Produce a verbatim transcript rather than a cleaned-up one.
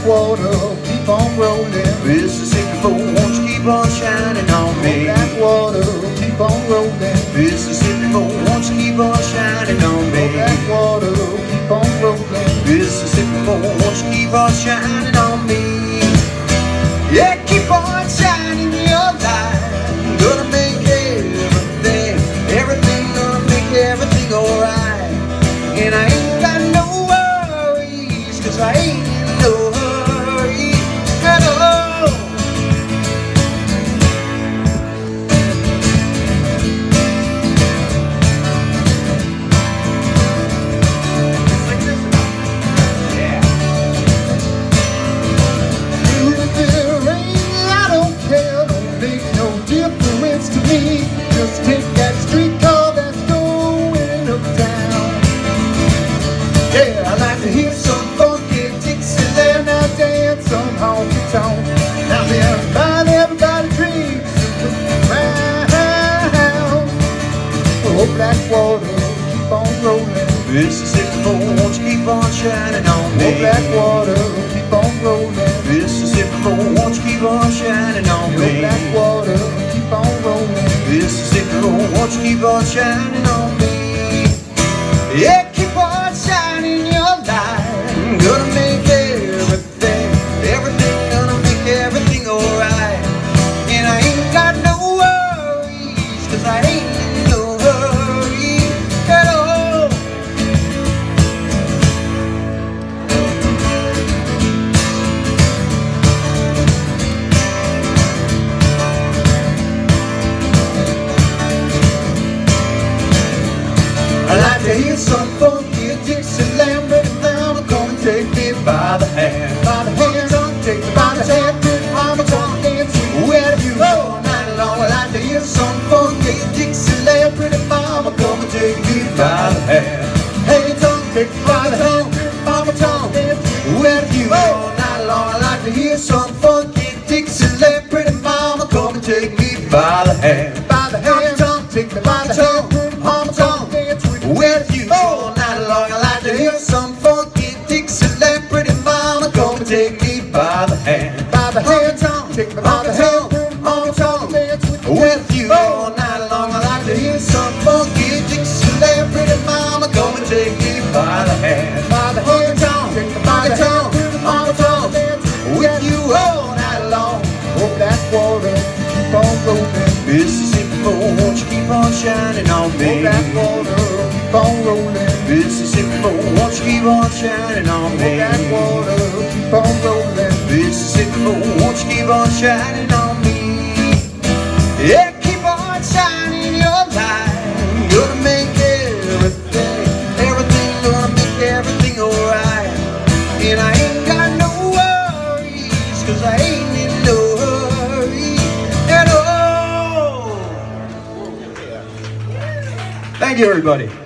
water, keep on rolling. Mississippi moon, won't you keep on shining on me? Oh, black water, keep on rolling. Mississippi moon, won't you keep on shining on me? Oh, black water, keep on rolling. Mississippi moon, won't you keep on shining on me? Yeah, keep on shining your light. Gonna make everything, everything, gonna make everything alright. And I ain't got no worries, cause I ain't in no hurry at all. Yeah. If it rains, I don't care, don't make no difference to me. Just take that streetcar that's going uptown. Yeah, I like to hear some funky Dixieland, now dance some honky tonk. Now then, find everybody drinks round. Oh, black water, keep on rolling. Mississippi moon, won't you keep on shining on me? Oh, black water, keep on rolling. Mississippi moon, won't you keep on shining on Oh, me? black water, keep on rolling. Mississippi moon, won't you keep on shining on me? Yeah, keep on shining your light. Gonna make everything, everything, gonna make everything alright. And I ain't got no worries, cause I ain't in no hurry at all. I like to hear some funky Dixieland, but mama come and take me by the hand. By the hand, don't take me by the hand. Mama come and dance with you all night long. I like to hear some funky Dixieland, pretty mama come and take me by the hand. Hey, don't take me by the hand. Mama come and dance with you all night long. I like to hear some funky Dixieland, pretty mama come and take me by the hand. By the hand, don't take me by the hand. Mama come and dance with you all night long. I like to hear some funky Dixieland, pretty mama come and take me by the hand. By the hand, take me by the hand. Mama come and dance with you all night long. I like to hear some funky Dixieland, pretty mama come and take me by the hand. By the hand, take me by the hand. Mama come and dance with you all night long. Oh, black water, keep on rolling. Mississippi moon, won't you keep on shining on me? Oh, black water, keep on rolling. Mississippi moon, won't you keep on shining on me? Oh, black water, keep on rolling. Mississippi moon, won't you keep on shining on me? Yeah, keep on shining your light. Gonna make everything, everything, gonna make everything alright. And I ain't got no worries, cause I ain't in no hurry at all. Thank you, everybody.